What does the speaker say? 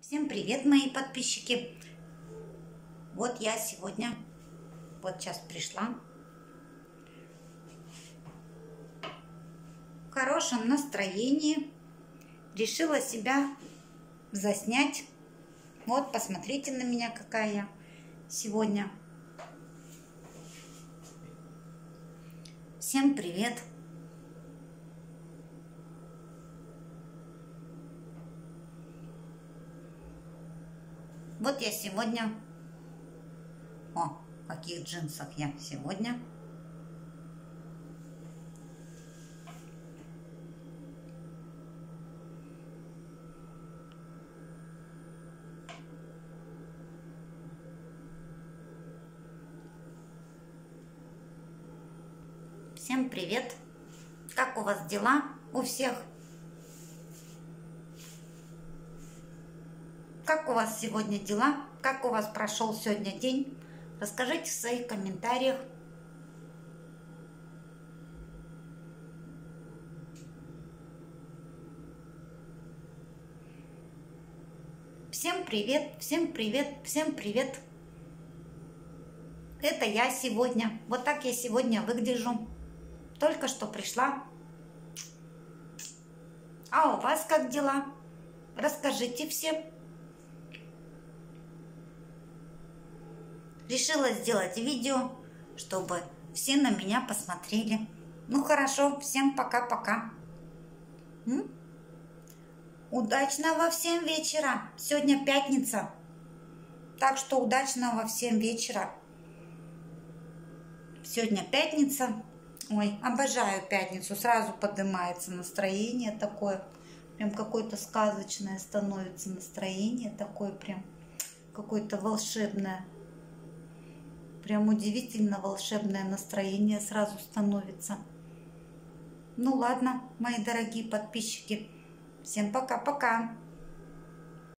Всем привет, мои подписчики! Вот я сегодня, вот сейчас пришла в хорошем настроении, решила себя заснять. Вот, посмотрите на меня, какая я сегодня. Всем привет! Вот я сегодня... О, в каких джинсах я сегодня. Всем привет! Как у вас дела у всех? Как у вас сегодня дела? Как у вас прошел сегодня день? Расскажите в своих комментариях. Всем привет, всем привет, всем привет. Это я сегодня. Вот так я сегодня выгляжу. Только что пришла. А у вас как дела? Расскажите всем. Решила сделать видео, чтобы все на меня посмотрели. Ну хорошо, всем пока-пока. Удачного всем вечера. Сегодня пятница. Так что удачного всем вечера. Сегодня пятница. Ой, обожаю пятницу. Сразу поднимается настроение такое. Прям какое-то сказочное становится настроение. Такое прям какое-то волшебное. Прям удивительно волшебное настроение сразу становится. Ну ладно, мои дорогие подписчики. Всем пока-пока.